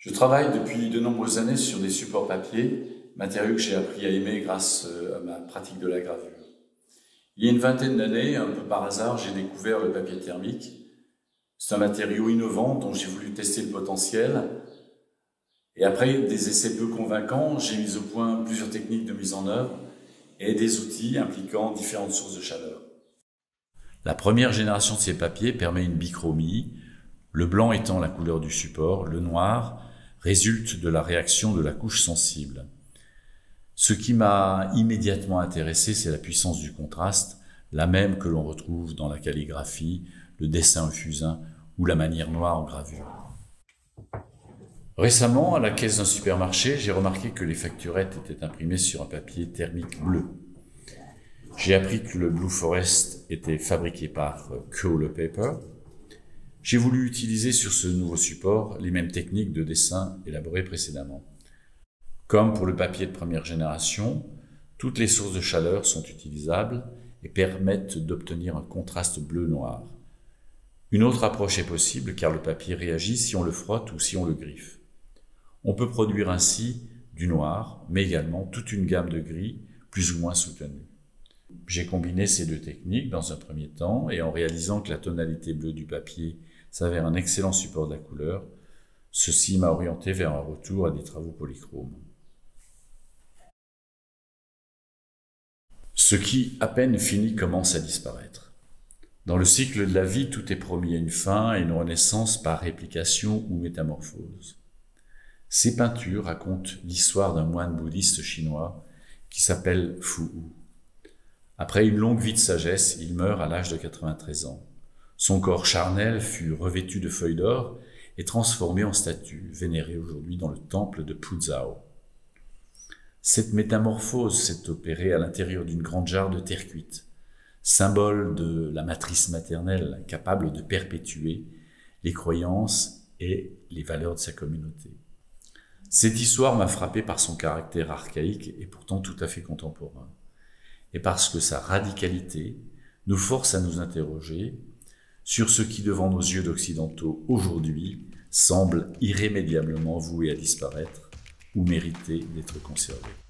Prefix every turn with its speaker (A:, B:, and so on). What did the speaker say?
A: Je travaille depuis de nombreuses années sur des supports papier, matériaux que j'ai appris à aimer grâce à ma pratique de la gravure. Il y a une vingtaine d'années, un peu par hasard, j'ai découvert le papier thermique. C'est un matériau innovant dont j'ai voulu tester le potentiel. Et après des essais peu convaincants, j'ai mis au point plusieurs techniques de mise en œuvre et des outils impliquant différentes sources de chaleur. La première génération de ces papiers permet une bichromie, le blanc étant la couleur du support, le noir résulte de la réaction de la couche sensible. Ce qui m'a immédiatement intéressé, c'est la puissance du contraste, la même que l'on retrouve dans la calligraphie, le dessin au fusain ou la manière noire en gravure. Récemment, à la caisse d'un supermarché, j'ai remarqué que les facturettes étaient imprimées sur un papier thermique bleu. J'ai appris que le Blue Forest était fabriqué par Kohler Paper. J'ai voulu utiliser sur ce nouveau support les mêmes techniques de dessin élaborées précédemment. Comme pour le papier de première génération, toutes les sources de chaleur sont utilisables et permettent d'obtenir un contraste bleu-noir. Une autre approche est possible car le papier réagit si on le frotte ou si on le griffe. On peut produire ainsi du noir, mais également toute une gamme de gris plus ou moins soutenue. J'ai combiné ces deux techniques dans un premier temps et en réalisant que la tonalité bleue du papier s'avère un excellent support de la couleur, ceci m'a orienté vers un retour à des travaux polychromes. Ce qui, à peine fini, commence à disparaître. Dans le cycle de la vie, tout est promis à une fin et une renaissance par réplication ou métamorphose. Ces peintures racontent l'histoire d'un moine bouddhiste chinois qui s'appelle Fu Hu. Après une longue vie de sagesse, il meurt à l'âge de 93 ans. Son corps charnel fut revêtu de feuilles d'or et transformé en statue, vénérée aujourd'hui dans le temple de Puzhao. Cette métamorphose s'est opérée à l'intérieur d'une grande jarre de terre cuite, symbole de la matrice maternelle capable de perpétuer les croyances et les valeurs de sa communauté. Cette histoire m'a frappé par son caractère archaïque et pourtant tout à fait contemporain, et parce que sa radicalité nous force à nous interroger sur ce qui, devant nos yeux d'occidentaux aujourd'hui, semble irrémédiablement voué à disparaître ou mériter d'être conservé.